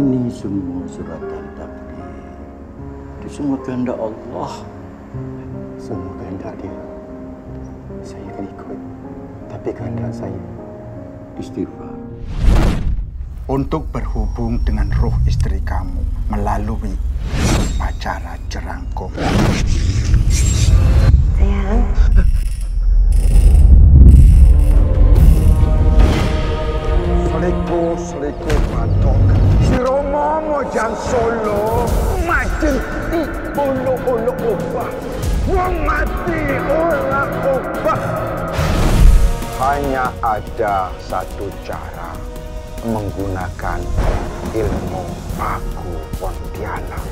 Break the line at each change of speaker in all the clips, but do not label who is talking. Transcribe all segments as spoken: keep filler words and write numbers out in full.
Ini semua suratan takdir. Itu semua kehendak Allah.
Semua kehendak dia. Saya akan ikut. Tapi kehendak saya
istighfar.
Untuk berhubung dengan roh istri kamu melalui upacara jerangkung.
Sayang.
Seleko-seleko patok. Si Romo Mojang Solo macam ti olok-olok obah. Buang mati orang obah. Hanya ada satu cara menggunakan ilmu paku Pontianak.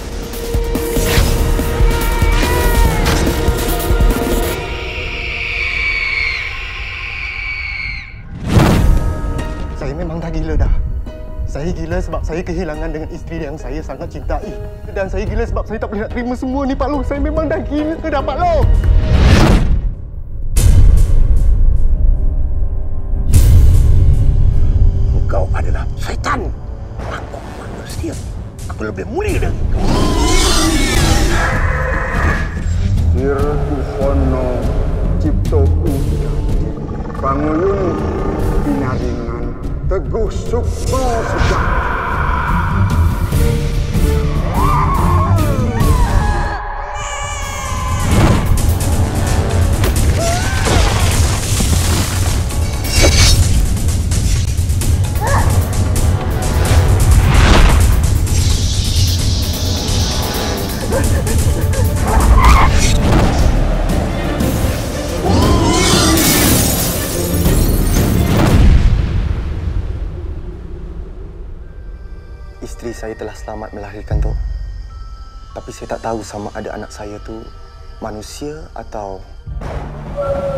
Saya memang dah gila dah. Saya gila sebab saya kehilangan dengan isteri yang saya sangat cintai. Dan saya gila sebab saya tak boleh nak terima semua ni, Pak Long. Saya memang dah gila dah, Pak Long. Engkau adalah syaitan. Aku manusia. Aku lebih mulia dari kau. Hirtu Fono Cipto Uja Pangulun Pinaringan Teguh Sukma Sejak. Isteri saya telah selamat melahirkan, Tok. Tapi saya tak tahu sama ada anak saya tu manusia atau